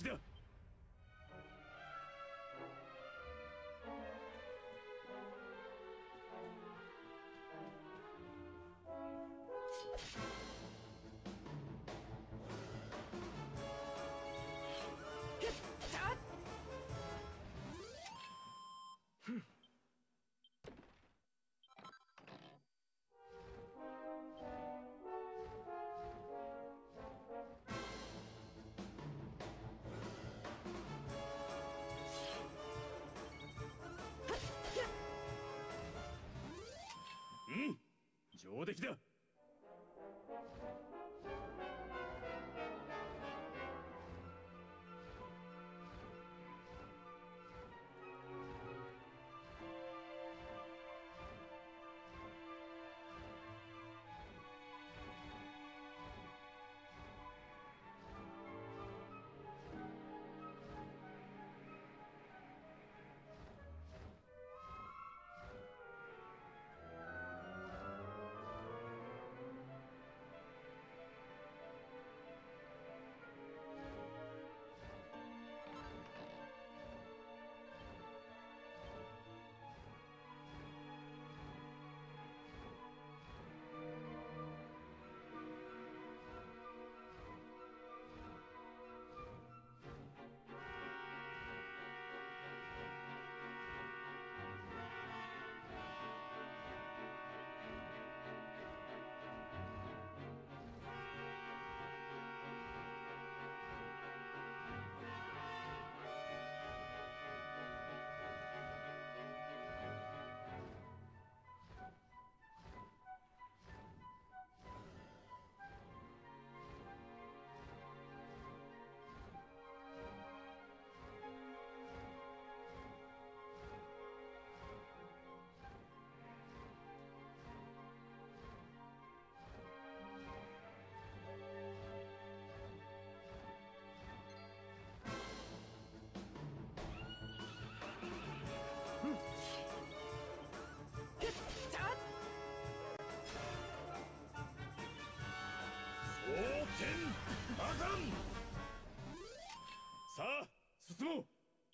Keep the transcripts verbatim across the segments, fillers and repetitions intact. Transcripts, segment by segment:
撃だ。うん、上出来だ。破山。さあ進もう。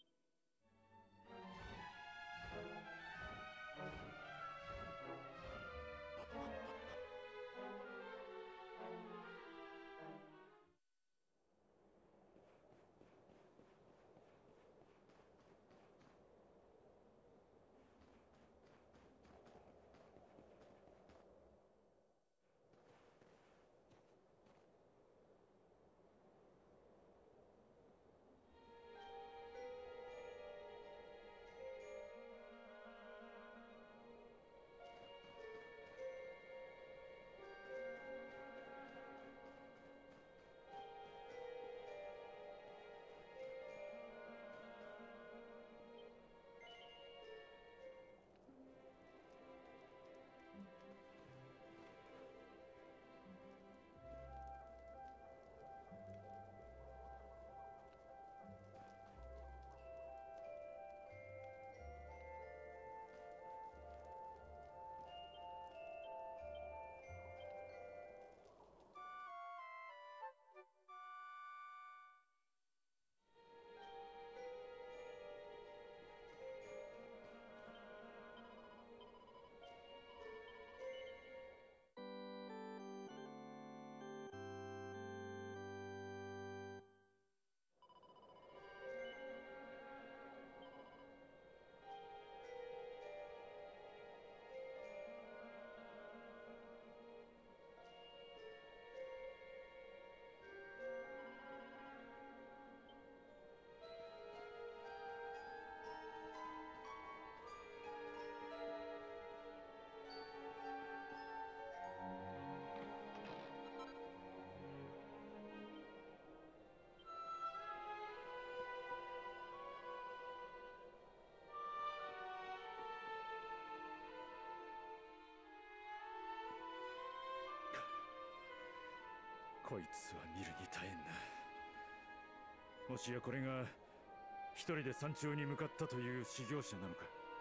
こいつは見るに耐えんな。もしやこれが一人で山頂に向かったという修行者なのか。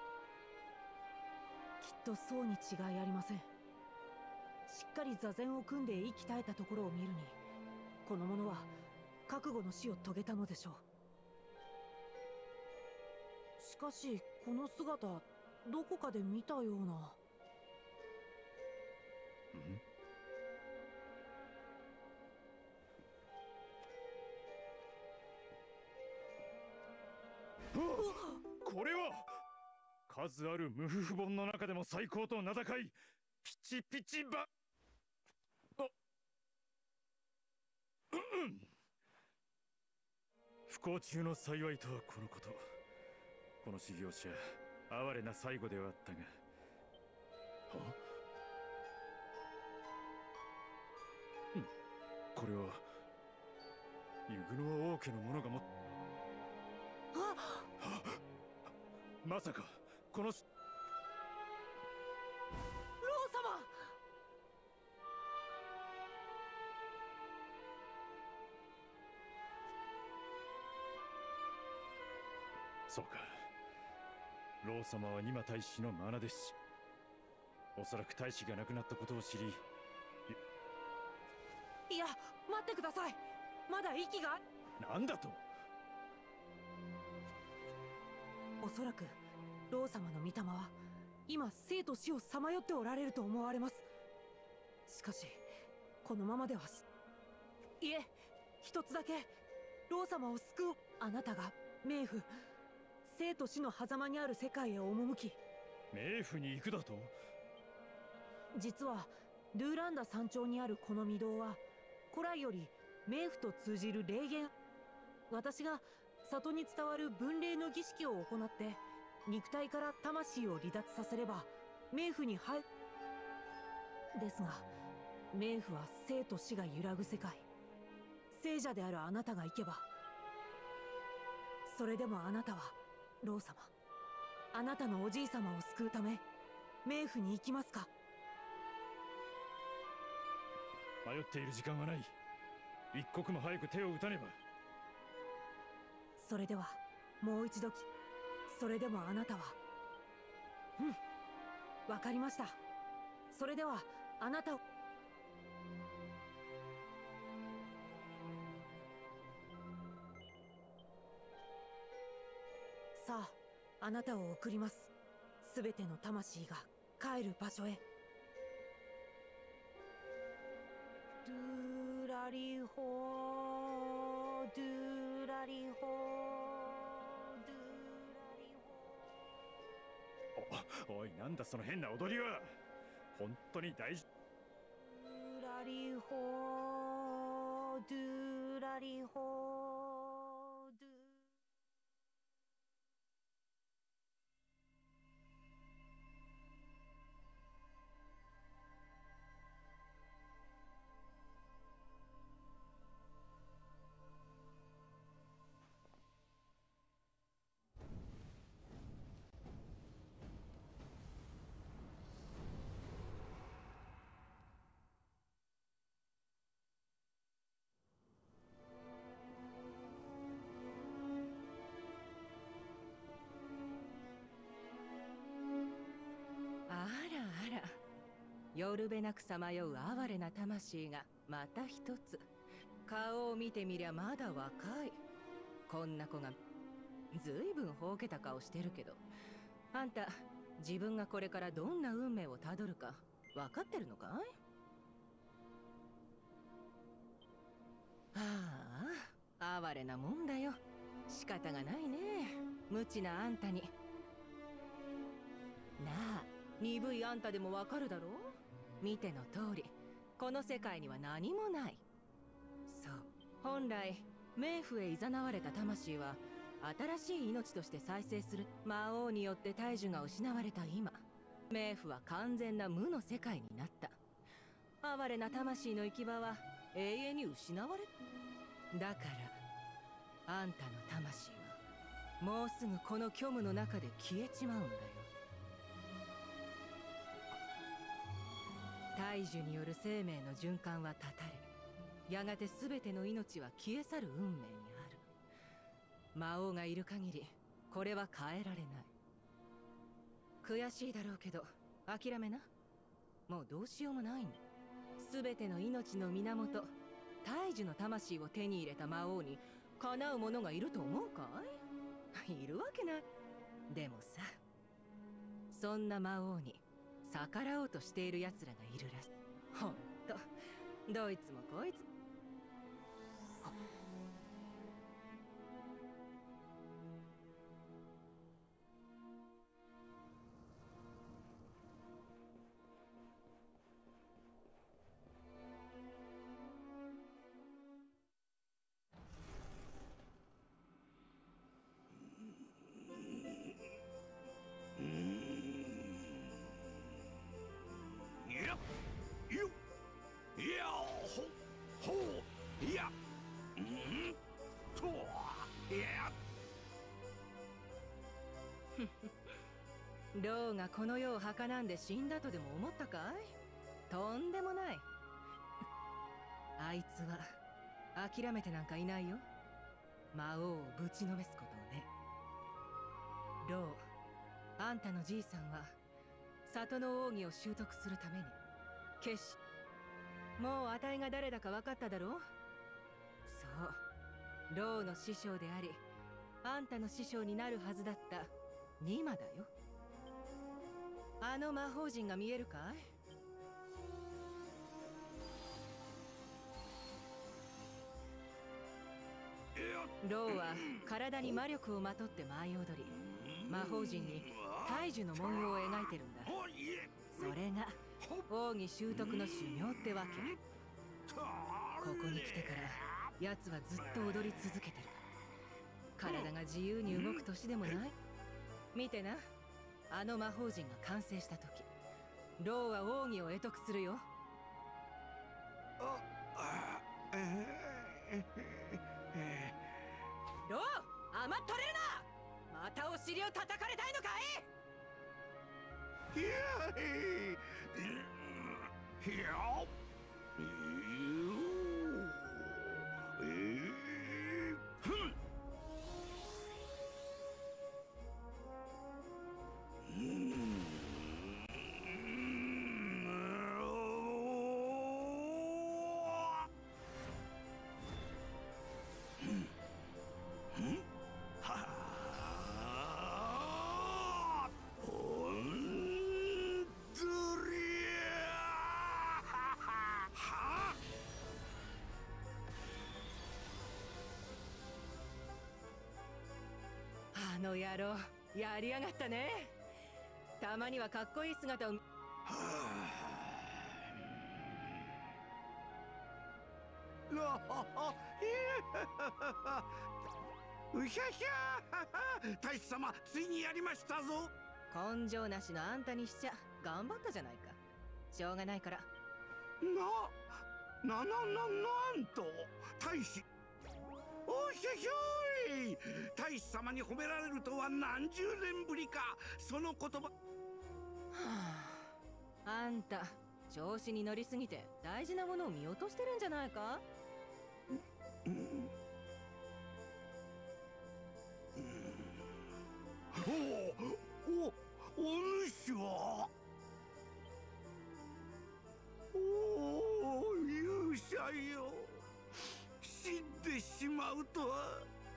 きっとそうに違いありません。しっかり座禅を組んで息絶えたところを見るに、この者は覚悟の死を遂げたのでしょう。しかしこの姿どこかで見たような。ん？ これは数ある無夫婦本の中でも最高と名高いピチピチバ。あっ、不幸中の幸いとはこのこと。この修行者哀れな最後ではあったが。は？ん、これはユグノア王家の者がもっまさかこのロー様。 そうか、ロー様はニマ大使の愛弟子。おそらく大使が亡くなったことを知り。 いや、待ってください。まだ息が。 なんだと。 おそらくロー様の御霊は今生と死をさまよっておられると思われます。しかしこのままでは。いえ、一つだけロー様を救う。あなたが冥府、生と死の狭間にある世界へ赴き。 冥府に行くだと。 実はドゥーランダ山頂にあるこの御堂は古来より冥府と通じる霊言。私が里に伝わる分霊の儀式を行って肉体から魂を離脱させれば冥府に入る。ですが冥府は生と死が揺らぐ世界。聖者であるあなたが行けば。それでもあなたはロー様、あなたのおじい様を救うため冥府に行きますか。 迷っている時間はない。一刻も早く手を打たねば。 それではもう一度き。それでもあなたは。うん、わかりました。それではあなたを。さあ、あなたを送ります。すべての魂が帰る場所へ。ドゥーラリホー、ドゥーラリホー、ドゥーラリホー。 お、おい、なんだその変な踊りは。本当に大事。 ドゥーラリホー、ドゥーラリホー、ドゥー。 あらあら、夜べなくさまよう哀れな魂がまた一つ。顔を見てみりゃまだ若い。こんな子がずいぶんほうけた顔してるけど、あんた自分がこれからどんな運命をたどるか分かってるのかい？ああ、哀れなもんだよ。仕方がないね、無知なあんたに。なあ、鈍いあんたでもわかるだろう？見ての通り、この世界には何もない。そう、本来冥府へ誘われた魂は新しい命として再生する。魔王によって大樹が失われた今、冥府は完全な無の世界になった。哀れな魂の行き場は永遠に失われ。だからあんたの魂はもうすぐこの虚無の中で消えちまうんだよ。大樹による生命の循環は断たれ、やがて全ての命は消え去る運命にある。魔王がいる限りこれは変えられない。悔しいだろうけど諦めな。もうどうしようもないんだ。全ての命の源、 大樹の魂を手に入れた魔王にかなう者がいると思うかい？いるわけない。でもさ、そんな魔王に逆らおうとしている奴らがいるらしい。ほんとどいつもこいつ。ローがこの世を儚んで死んだとでも思ったかい？とんでもない。あいつは諦めてなんかいないよ。魔王をぶちのめすことをね。ロー、あんたのじいさんは里の奥義を習得するために決し、もうあたいが誰だか分かっただろう？そう、ローの師匠でありあんたの師匠になるはずだったニマだよ。あの魔法陣が見えるかい？ローは体に魔力をまとって舞い踊り、魔法陣に大樹の文様を描いてるんだ。それが奥義習得の修行ってわけ。ここに来てから奴はずっと踊り続けてる。体が自由に動く年でもない。見てな、あの魔法陣が完成した時、ローは奥義を会得するよ。ロー、甘っとれるな！またお尻を叩かれたいのかい？いやいやあの野郎、やりやがったね。たまにはかっこいい姿を。はあ、うひゃひゃ大使様、ついにやりましたぞ。根性なしのあんたにしちゃ頑張ったじゃないか。しょうがないから。な、な、な、な、なんと大使。おひょひょい、大使様に褒められるとは何十年ぶりか。その言葉、はあ、あんた調子に乗りすぎて大事なものを見落としてるんじゃないか？うんうん、おお、お主はおお、勇者よ。死んでしまうとは。は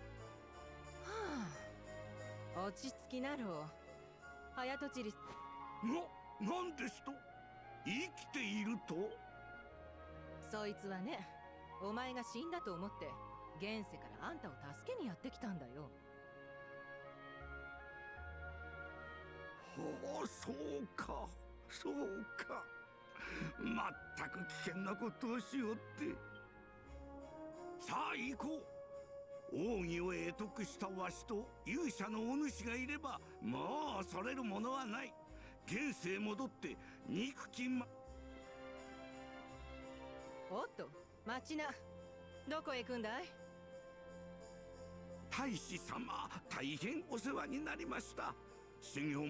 あ、落ち着きなろう。早とちり。な、なんですと？生きていると？そいつはね、お前が死んだと思って現世からあんたを助けにやってきたんだよ。ほう、そうかそうか。まったく危険なことをしようって。さあ行こう。奥義を得得したわしと勇者のお主がいれば、もう恐れるものはない。現世へ戻って憎きま。おっと、待ちな。どこへ行くんだい？大使様、大変お世話になりました。修行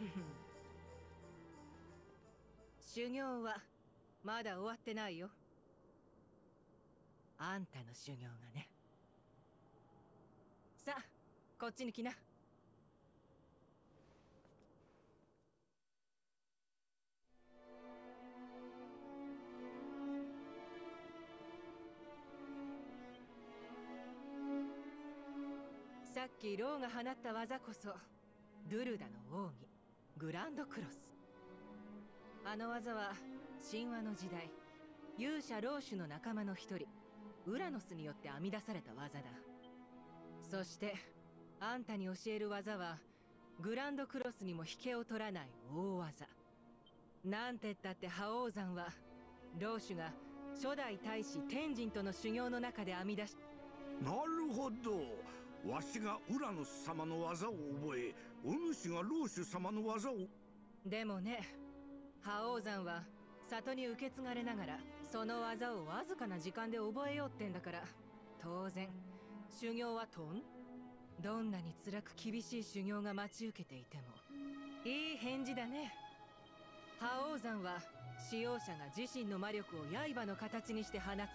修行はまだ終わってないよ。あんたの修行がね。さあ、こっちに来な。 さっきローが放った技こそドゥルダの奥義グランドクロス。あの技は神話の時代勇者ローシュの仲間の一人ウラノスによって編み出された技だ。そしてあんたに教える技はグランドクロスにも引けを取らない大技。なんてったって覇王山はローシュが初代大使天神との修行の中で編み出し。 なるほど。わしがウラノス様の技を覚え、お主がローシュ様の技を。 でもね、覇王山は里に受け継がれながらその技をわずかな時間で覚えようってんだから、当然修行はとんどんなに辛く厳しい修行が待ち受けていても。いい返事だね。覇王山は使用者が自身の魔力を刃の形にして放つ技。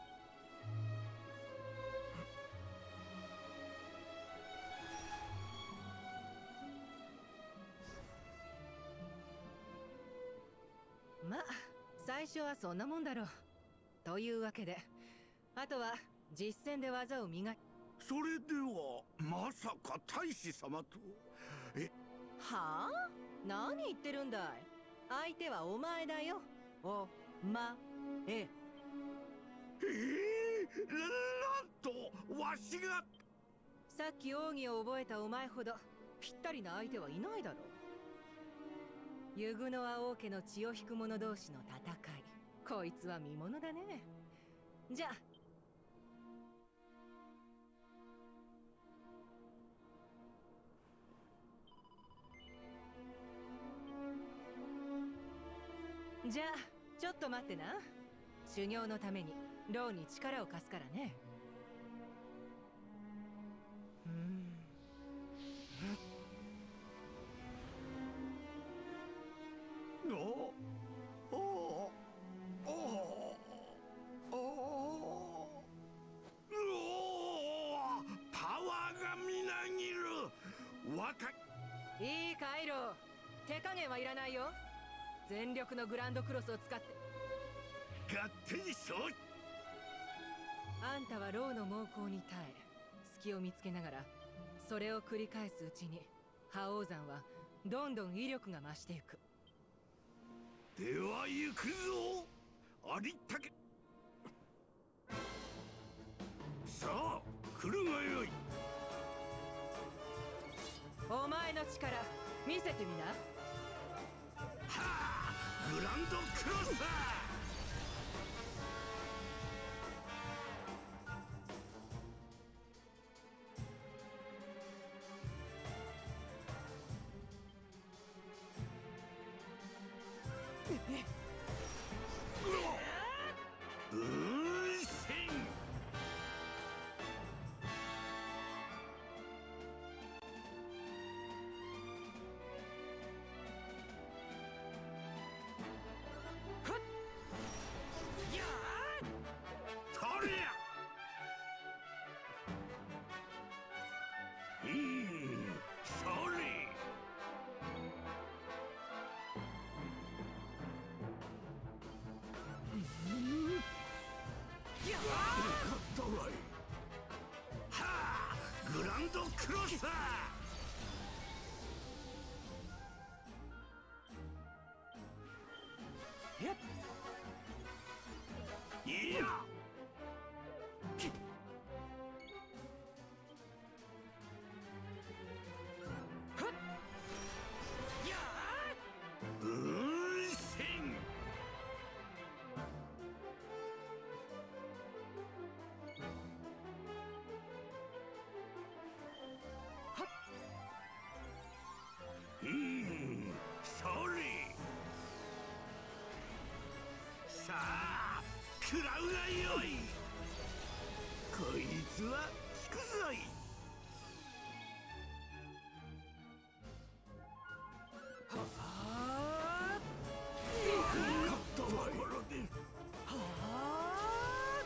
まあ最初はそんなもんだろう。というわけであとは実践で技を磨き。 それではまさか大使様と。えはあ、何言ってるんだい。相手はお前だよ。おまえ。 えー、なんとわしが。 さっき奥義を覚えたお前ほどぴったりな相手はいないだろう。ユグノア王家の血を引く者同士の戦い、こいつは見ものだね。じゃあじゃあちょっと待ってな。修行のためにローに力を貸すからね。うん、 おおおおおパワーがみなぎる。若いいかイロー、手加減はいらないよ。全力のグランドクロスを使って。 勝手にそう。 あんたはローの猛攻に耐え隙を見つけながらそれを繰り返すうちに覇王山はどんどん威力が増していく。 では行くぞありったけ。さあ来るがよい。 お前の力見せてみな。 はあグランドクロスだ。ブーンシン。とりゃ。うんそれ。はあグランドクロスだ。いやブーンシン。うんそれ。さあ食らうがよい。こいつは引くぞい。はあところで。 はあ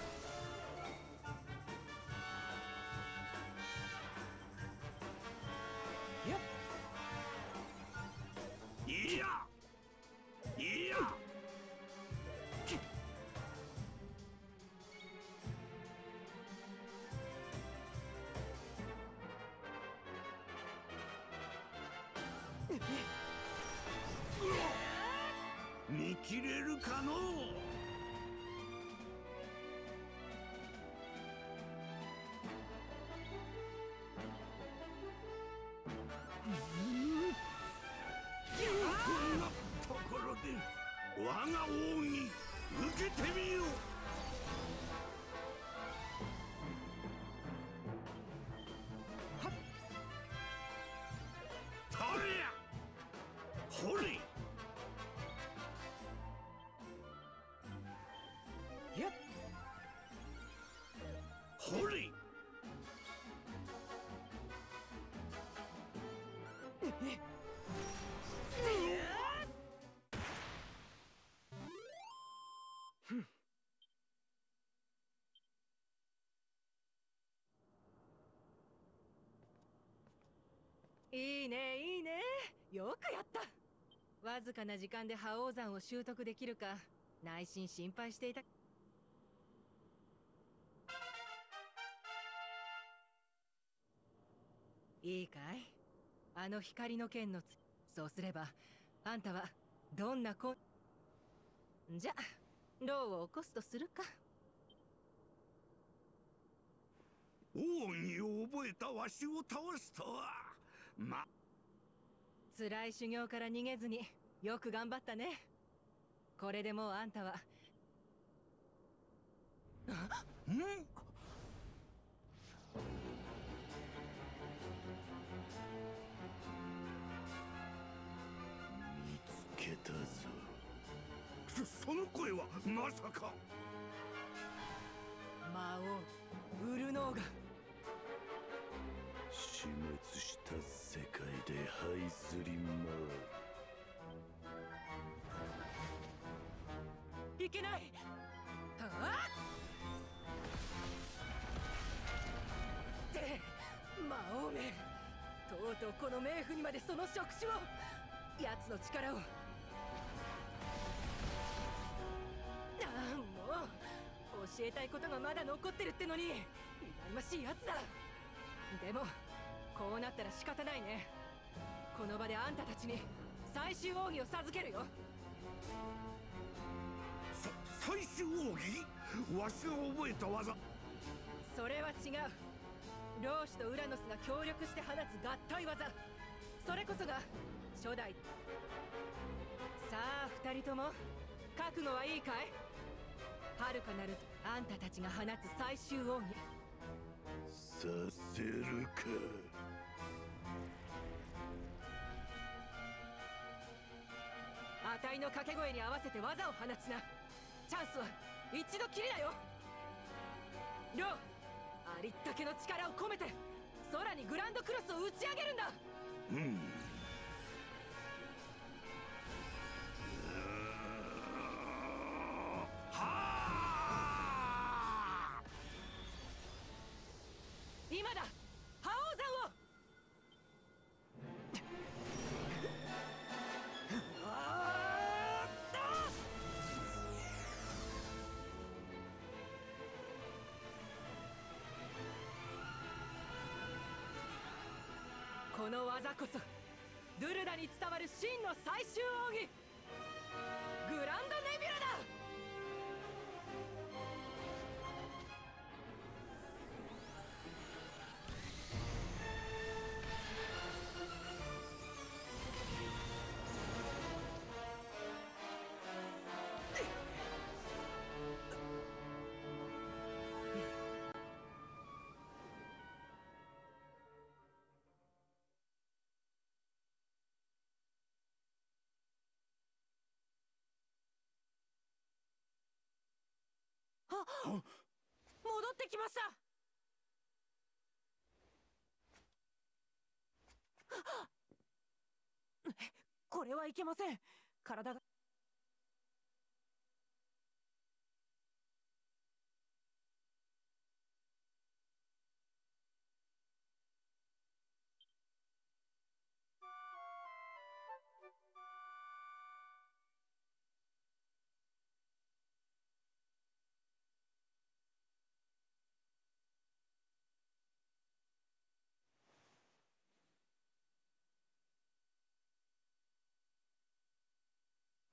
やっいやいや見切れるかのう。こんなところで我が奥義受けてみよう。ほれ。 やっほれ。 いいねいいね、よくやった。わずかな時間で覇王山を習得できるか内心心配していた。いいかい、あの光の剣のつそうすればあんたはどんなこじゃ牢を起こすとするか。 奥義を覚えたわしを倒すとはま。 辛い修行から逃げずによく頑張ったね。これでもうあんたはん見つけたぞ。そ、その声はまさか。 魔王ウルノーガ。 死滅した世界で這いずり回る。 いけない。はあって魔王め、とうとうこの冥府にまでその触手を、奴の力を。ああもう教えたいことがまだ残ってるってのに羨ましいやつだ。でもこうなったら仕方ないね。この場であんたたちに最終奥義を授けるよ。 さ最終奥義、わしが覚えた技。 それは違う。老子とウラノスが協力して放つ合体技、それこそが初代。さあ二人とも覚悟はいいかい。遥かなるあんたたちが放つ最終奥義させるか。 あたいの掛け声に合わせて技を放ちな。チャンスは一度きりだよ。ロー、ありったけの力を込めて空にグランドクロスを打ち上げるんだ。 うん今だ覇王山を。この技こそドゥルダに伝わる真の最終奥義、グランドネビュラだ。戻ってきました。 これはいけません。体が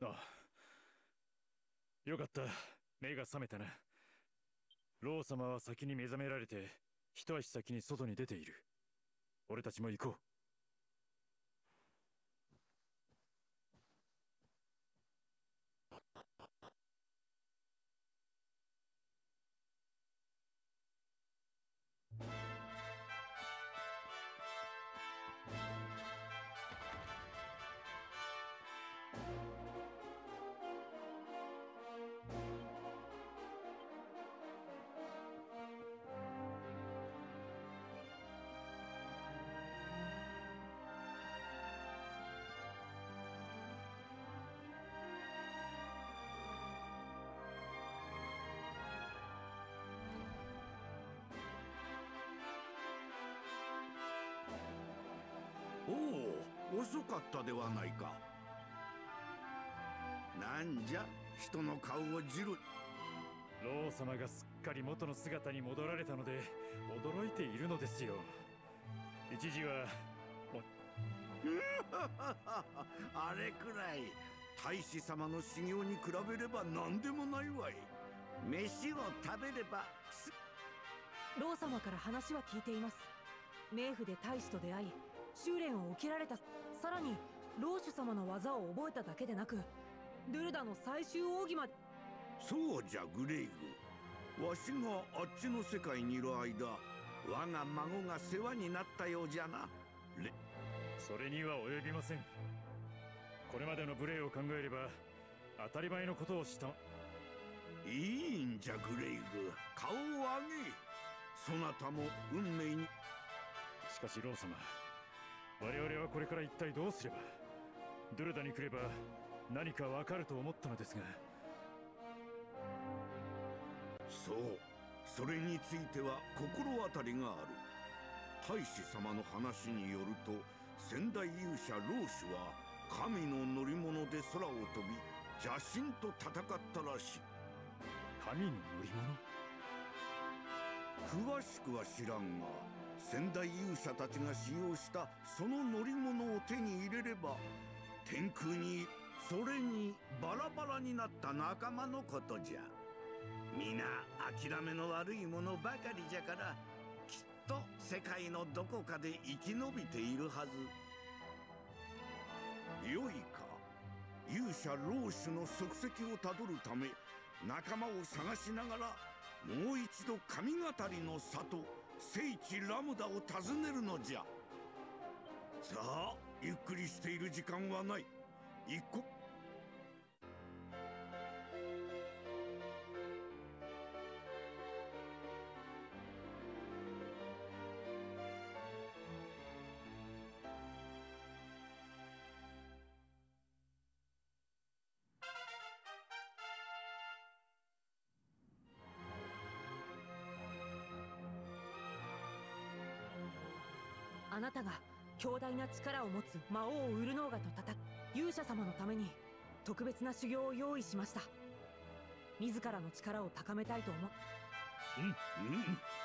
あ、よかった。目が覚めたな。ロー様は先に目覚められて、一足先に外に出ている。俺たちも行こう。 おお、遅かったではないか。なんじゃ、人の顔をじる。 ロー様がすっかり元の姿に戻られたので驚いているのですよ。一時はあれくらい大使様の修行に比べれば何でもないわい。飯を食べればす。 ロー様から話は聞いています。冥府で大使と出会い修練を受けられた。さらにローシュ様の技を覚えただけでなくドゥルダの最終奥義まで。 そうじゃグレイグ、わしがあっちの世界にいる間、我が孫が世話になったようじゃな。レそれには及びません。これまでの無礼を考えれば当たり前のことをした。 いいんじゃグレイグ、顔を上げ。そなたも運命に。 しかしロー様、我々はこれから一体どうすれば。ドゥルダに来れば何かわかると思ったのですが。 そう、それについては心当たりがある。大使様の話によると、先代勇者ローシュは神の乗り物で空を飛び邪神と戦ったらしい。 神の乗り物？ 詳しくは知らんが、先代勇者たちが使用したその乗り物を手に入れれば、天空にそれにバラバラになった仲間のことじゃ。皆諦めの悪いものばかりじゃから、きっと世界のどこかで生き延びているはず。よいか、勇者ローシュの足跡をたどるため仲間を探しながら、もう一度神語りの里聖地ラムダを訪ねるのじゃ。さあ、ゆっくりしている時間はない。行こ。 あなたが強大な力を持つ魔王ウルノーガと戦う勇者様のために特別な修行を用意しました。自らの力を高めたいと思う。 うんうん。